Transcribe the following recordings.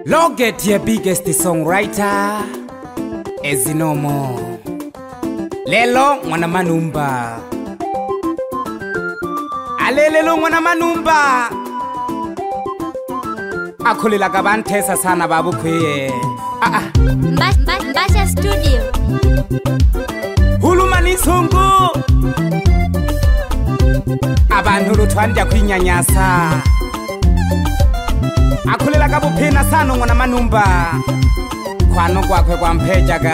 Loget your biggest songwriter Ezinomo Lelo mwana manumba Alelelo mwana manumba Akulila kabantesa sana babu kweye Mbasha Studio Hulumani songo Abantu lutwanja kwinyanyasa Akulila kabupina sano mwana manumba Kwano kwakwe kwa mpejaga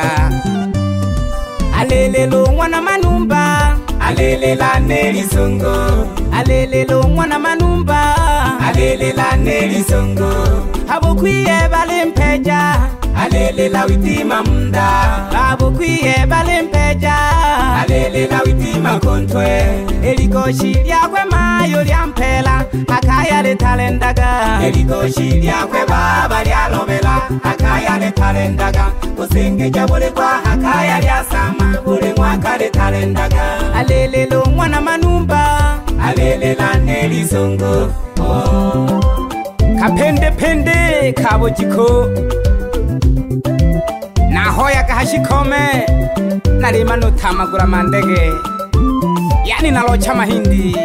Alelelo mwana manumba Alelela neli songo Alelelo mwana manumba Alelela neli songo Habukwiye bale mpeja Alelela witima munda Habukwiye bale mpeja Alelela witima kontwe Elikoshi lyakwe mayo lyampela Akaya letalendaga Elikoshi lyakwe baba lyalobela Akaya letalendaga Kusenge jabule kwa akaya lyasama Ule mwaka letalendaga Alelelo mwana manumba Alelela neli songo Kapende pende kabo jiko Nahoya kahashikome Narima nutamagura mandege Yani nalocha mahindi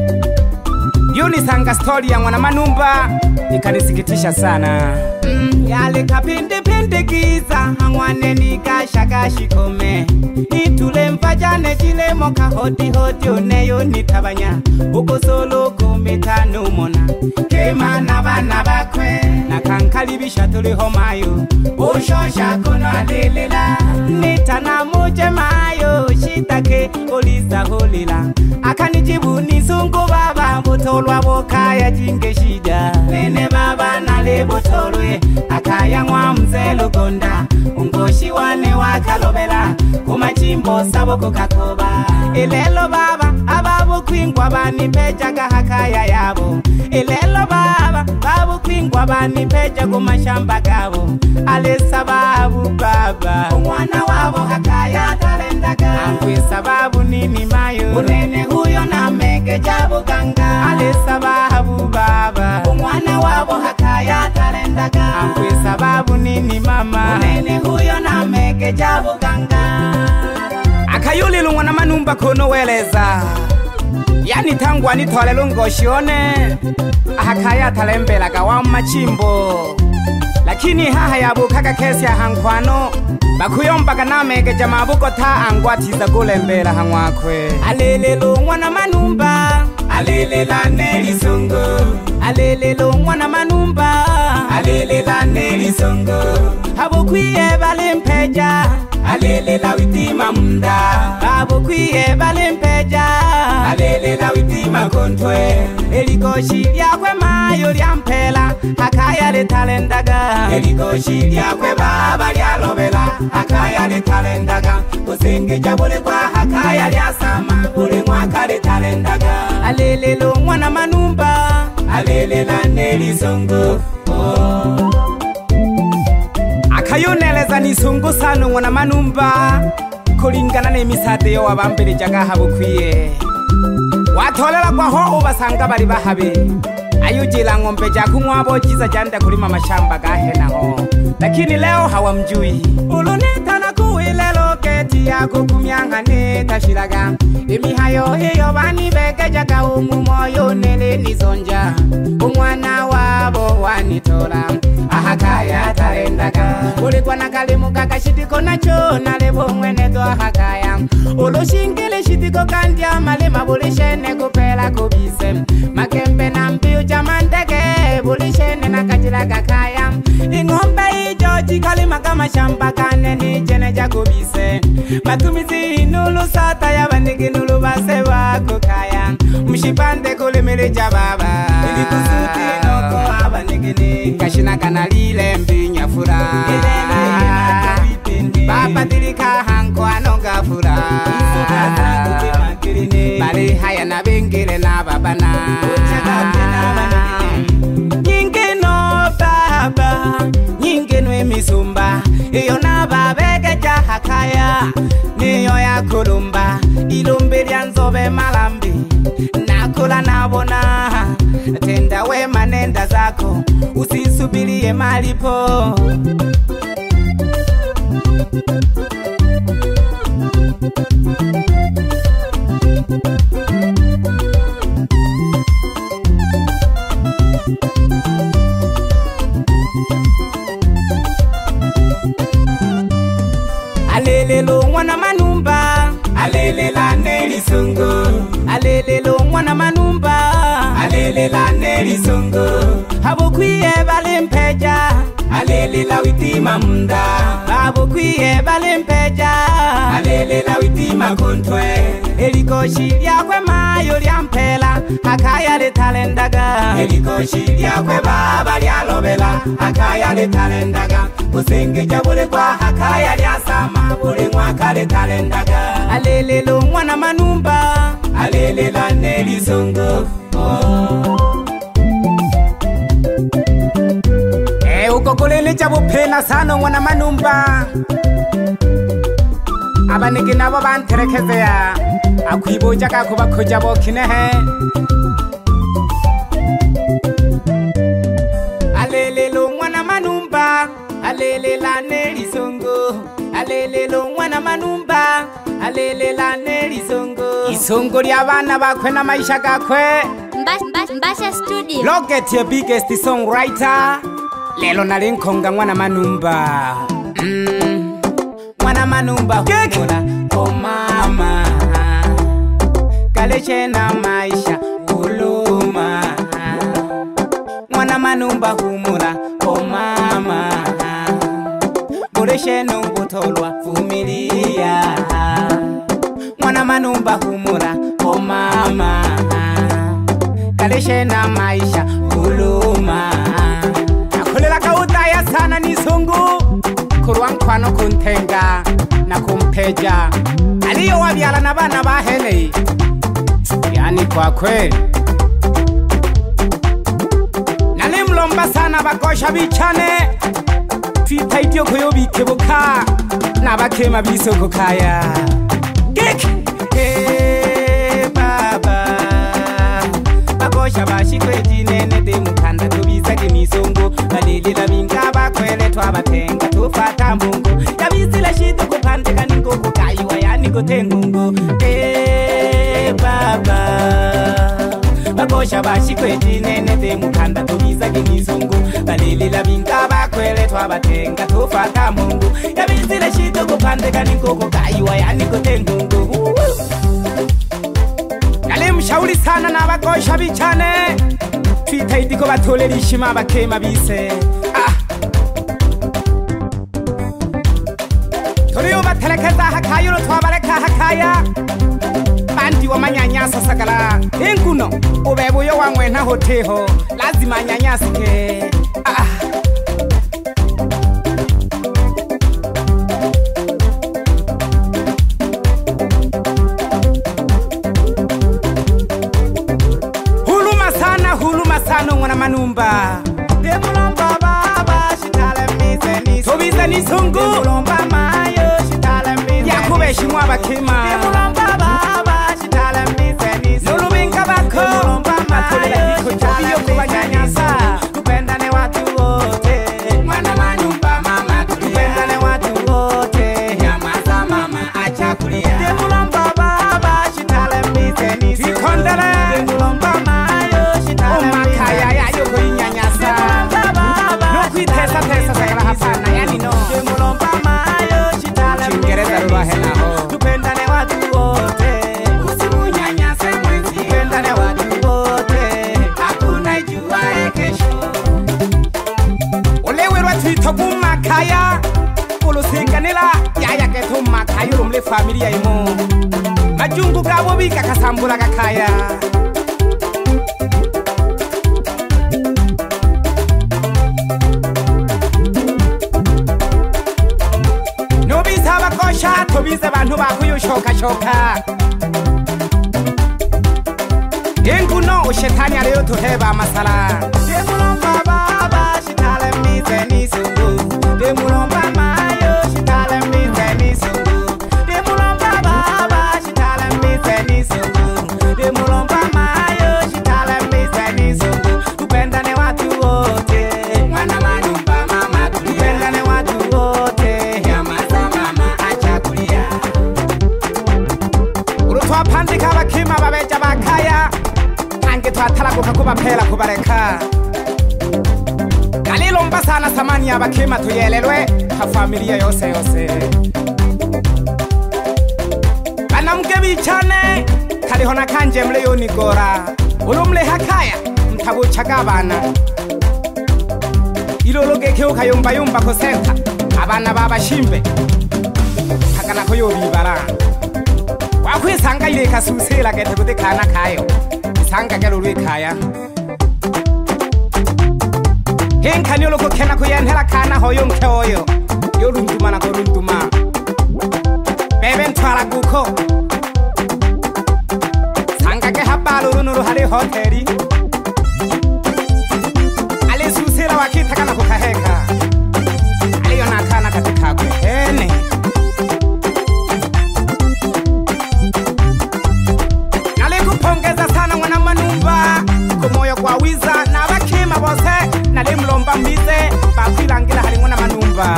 Yunisanga story ya mwana manumba Ikanisikitisha sana Yale kapende pende giza Hangwane nikasha kashikome Nitule mfajane chile moka hoti hoti Oneyo nitabanya Uko solo kumitanu mona Kema nabana bakwe Nakankalibisha tuliho mayo Ushosha kuno adelela Nitana muje mayo Shitake ulisa hulila Akanijibu nizungu baba Butolwa bokaya jinge shida Nene baba nale butolwe Akaya mwa mzelo gonda Ungoshi wane wakalobela Kumachimbo sabo kukakoba Ilelo baba ababu kwingwa bani pejaga hakaya yabo Ilelo baba babu kwingwa bani peja kumashamba gabo Ale sababu baba Mwana wabo hakaya talendaga Angwe sababu nini mayo Unene huyo na mege jabu ganga Ale sababu baba Mwana wabo hakaya talendaga Angwe sababu nini mama Unene huyo na mege jabu ganga Akayulilu mwana manumba kono weleza Yani tangu anitole lungoshone Ahakaya talembela gawa machimbo Lakini haha yabukaka kesi ya hankwano Bakuyomba kanamege jamabuko ta angwatiza kulembela hangwakwe Alelelo mwana manumba Alelela neli songo Alelelo mwana manumba Alelela neli songo Habukwiye bale mpeja Alelela witima munda Habukwiye bale mpeja Alelela witima kontwe Elikoshi lyakwe mayo lyampela Akaya letalendaga Elikoshi lyakwe baba lyalobela Akaya letalendaga Kusenge jabule kwa akaya lyasama Ule mwaka letalendaga Alelelo mwana manumba Alelela neli songo Akayoneleza nisungu sano mwana manumba Kulingana nemisate yo wabambele jaga habukwiye Watolela kwa ho ubasanga bali bahabe Ayujila ngombe jaku mwabo jiza janda kulima mashamba gahena ho Lakini leo hawamjui Uluneta na kuwile loketi yako kumyanga neta shilaga Imihayo hiyo bani beke jaga umumoyo nele nizonja Umwana wabo wanitola Ahakaya talendaga Ulikuwa na kalimu kakashitiko na cho Nalebo mwene do ahakaya Ulushingile shitiko kandia malima bulishene kupela kubise Makembe na mbiu jamandege Bulishene na kajila kakaya Ingombe ijoji kalima kama shamba kane ni jene jakubise Matumizi inulu sata ya bandiki nulu base wako kaya Mshipande kulimili jababa Ili kusuti noko abanikini Kashina kanalile mbinya fura Baba dilika hanko anonga fura Bali haya na bingile na babana Nyinge no baba Nyinge nwe misumba Iyo na babege jahakaya Niyo ya kulumba Ilumbi lyanzobe malambi Nakula nabona Tenda we manenda zako usisubirie malipo. Alelelo mwana manumba, alelela neli songo. Alelelo mwana manumba, alelela neli songo. Habukwiye balimpeja, alelela witima munda. Habukwiye balimpeja, alelela witima kontwe. Elikoshi lyakwe mayo lyampela, akaya letalendaga. Elikoshi lyakwe baba lyalobela, akaya letalendaga. Usenge jabule kwa akaya lyasama, bule mwaka letalendaga. Alelelo mwana manumba, alelela neli songo. Uko kulele jabu pena sana mwana manumba. Abaniki nabo banterekezea, akwiboja kakuba kujabo kinehe. Alelelo mwana manumba, alelela neli songo. Alelelo mwana manumba, alelela neli songo. Isongo lyabana bakwe na maisha gakwe. Mbasha Studio. Loget your biggest songwriter. Lelo nalinkonga mwana manumba. Mwana manumba humula, oh mama. Kaleche na maisha uluma. Mwana manumba humula, oh mama. Mureshe nubutolwa vumilia. Mwana manumba humula, oh mama. Kaleche na maisha uluma. Nakulela kautaya sana nisongu. Kurwa nkwano kuntenga na kumpeja. Aliyo wabiala na bana bahele. Yani kwa kweli nalimlomba sana bakosha bichane. Twita idyo kuyobike buka nabakema bisoko kaya. Gek baba bakosha bashikwe jinene de mukanda tubiza gemisongo. Balelela binga bakwele twabatenga tufata mbungu. Yabizila shitu kupandeka ningoku kaiwa yani gotengungu. Baba bakosha bashikwe jinene de mukanda tubiza gemisongo. Balelela binga bakwele twabatenga tufata mbungu. Yabizila shitu kupandeka ningoku kaiwa yani gotengungu. Nalimshauri sana na bakosha bichane. Twita idiko batolera ishima bakema bise. Toriyo batelekeza hakayuro twabareka hakaya. Bandi wa manyanyasa sagala. Inguno ubebuyo wangwe na hoteho. Lazima nyanyasike. Huluma sana mwana manumba. Demulomba baba shitale mize nisu. Tobiza nisongo. Demulomba mayo shitale mize. Yakubeshi mwaba kima. Demulomba baba shitale mize nisu. Nulubinga bako. Demulomba mayo shitale mize nisu. Tupendane watu wote. Mwana manumba mama tulia. Tupendane watu wote. Nyamaza mama acha kulia. Demulomba baba shitale mize nisu. Ikondele. Demulomba tesa sagala hapana yani no. Demulomba mayo shitala Chingereza ruwa hena ho. Tupendane watu wote. Usimunyanyase mwenzi. Tupendane watu wote. Hakuna ijuae kesho. Olewerwa twito kumakaya. Ulusinganila yaya ketu makaya urumle familia imo. Majungu gabo bika kasambula kakaya. Tobiza bantu bakuyo shoka shoka. Inguno ushetani aliyo tuheba masala. Demulomba baba shitale mize nisu. Demulomba mayo shitale mize nisu. Demulomba baba shitale mize nisu. Demulomba mayo shitale mize nisu. Tupendane watu wote. sana samani y'abakima tuyelelwe ha familia yose yose. Banamge bicane kariho nakanje mle yonigora ulumle hakaya mtabucaga abana ilologeke ukayumba yumba ko senta abana babashimbe hakana ko yobibara wakwisanga ile kasusela gete kutekana kayo isanga gelo lwekaya henkani oloko kena ko yanhela kana hoyo mkhoyo yorunduma na korunduma bebe ntwara guko sanga ke habalo runuru hali hoteli ale susela wakita kana ko kaheka aliyo nakana katika kwe ene pongeza sana mwana Manumba kumoyo kwa wiza na bakima bose nalimlomba mbize bakwilangira hali mwana Manumba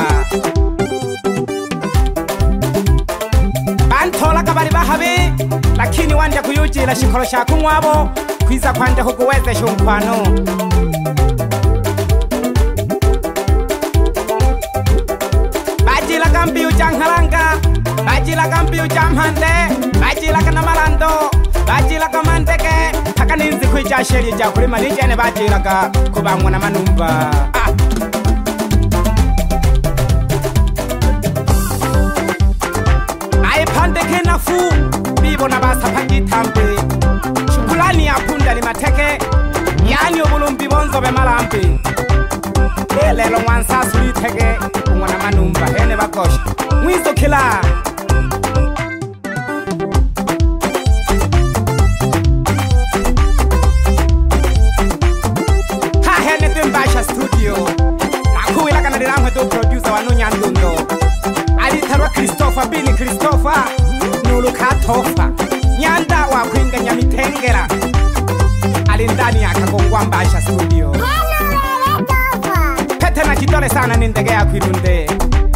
bantola kabari bahabe lakini wanje kuyujira shikolo sha kumwabo kwiza kwanje kuweze shumkwano bajila kambi ujangalanga bajila kambi ujamhande bajila kana malando bajila kamanteke takaninzi kwijasheli ja kulima nijene bajila ka kubangwa na Manumba aipandeke nafu bibo na basa pagitambe shukulani ya punda ni mateke yani obulumbi bonzo be malambe lelo mwansa suliteke kumwa na Manumba hene bakosha mwizo kila studio nakuwila kana diramwe do producer wanu Nyandundo alitarwa Christopher Bini Christopher nulu katofa nyanda wa kwinga nyamitengera alindani yakagongwa Mbasha studio pete na kidole sana nindege ya kwirunde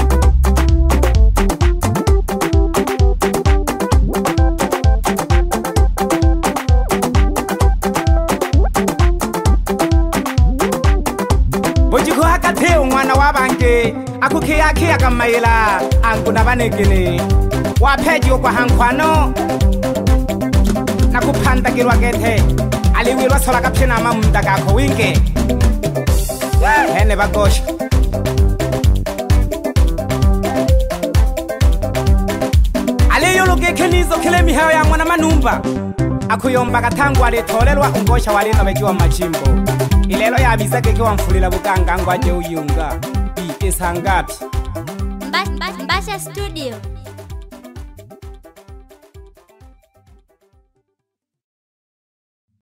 Ojiko hakate umwana wabange akukiya kamayela anguna banegene wapeji kwa hankwano nakupandagirwa gete aliwirwa sola kapshena mamunda kako winge hene bagosha aliyo logeke nizo kile mihayo ya mwana Manumba akuyomba katangu alitolelwa ungosha walino bekiwa machimbo ilelo yabizake kiwa mfulila bukanga ngwaje uyunga ishangapi Mbasha studio.